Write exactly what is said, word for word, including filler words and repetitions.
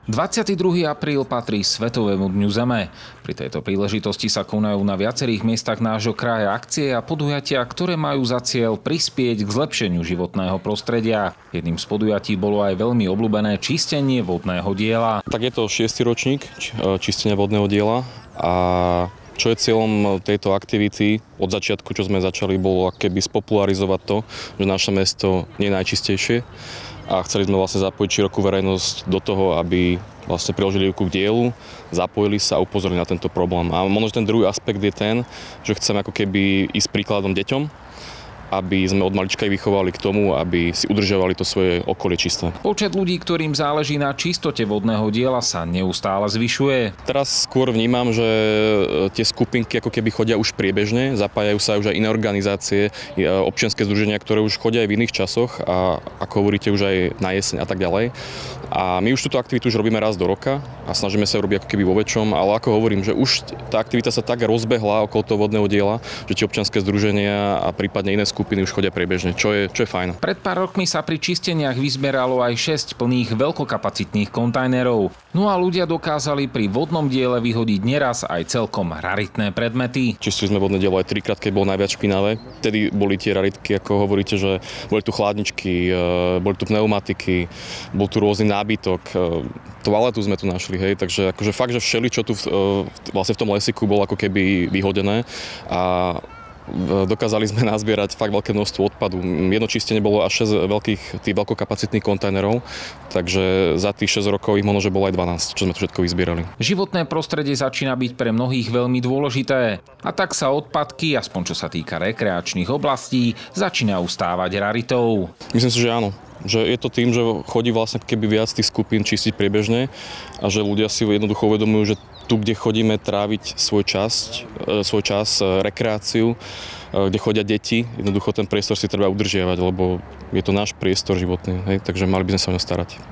dvadsiateho druhého apríla patrí Svetovému dňu Zeme. Pri tejto príležitosti sa konajú na viacerých miestach nášho kraja akcie a podujatia, ktoré majú za cieľ prispieť k zlepšeniu životného prostredia. Jedným z podujatí bolo aj veľmi obľúbené čistenie vodného diela. Tak je to šiesty ročník čistenia vodného diela a čo je cieľom tejto aktivity od začiatku, čo sme začali, bolo akoby spopularizovať to, že naše mesto nie je najčistejšie. A chceli sme vlastne zapojiť širokú verejnosť do toho, aby vlastne priložili ruku k dielu, zapojili sa a upozorili na tento problém. A možno ten druhý aspekt je ten, že chceme ako keby ísť príkladom deťom, aby sme od malička ich vychovali k tomu, aby si udržovali to svoje okolie čisté. Počet ľudí, ktorým záleží na čistote vodného diela, sa neustále zvyšuje. Teraz skôr vnímam, že tie skupinky ako keby chodia už priebežne, zapájajú sa už aj iné organizácie, občianske združenia, ktoré už chodia aj v iných časoch a ako hovoríte už aj na jeseň a tak ďalej. A my už túto aktivitu už robíme raz do roka a snažíme sa robiť ako keby vo väčšom, ale ako hovorím, že už tá aktivita sa tak rozbehla okolo toho vodného diela, že tie občianske združenia a prípadne iné skupiny už chodia priebežne, čo je, čo je fajn. Pred pár rokmi sa pri čisteniach vyzberalo aj šesť plných veľkokapacitných kontajnerov. No a ľudia dokázali pri vodnom diele vyhodiť neraz aj celkom raritné predmety. Čistili sme vodné dielo aj trikrát, keď bolo najviac špinavé. Vtedy boli tie raritky, ako hovoríte, že boli tu chladničky, boli tu pneumatiky, bol tu rôzny nábytok. Toaletu sme tu našli, hej, takže akože fakt, že všeli, čo tu vlastne v tom lesiku bolo ako keby vyhodené a dokázali sme nazbierať fakt veľké množstvo odpadu. Jedno čistenie bolo až šesť veľkých, tých veľkokapacitných kontajnerov, takže za tých šesť rokov ich možno, že bolo aj dvanásť, čo sme tu všetko vyzbierali. Životné prostredie začína byť pre mnohých veľmi dôležité. A tak sa odpadky, aspoň čo sa týka rekreačných oblastí, začínajú stávať raritou. Myslím si, že áno. Že je to tým, že chodí vlastne keby viac tých skupín čistiť priebežne a že ľudia si jednoducho uvedomujú, že tu, kde chodíme tráviť svoj čas, svoj čas, rekreáciu, kde chodia deti, jednoducho ten priestor si treba udržiavať, lebo je to náš priestor životný, hej, takže mali by sme sa o ňo starať.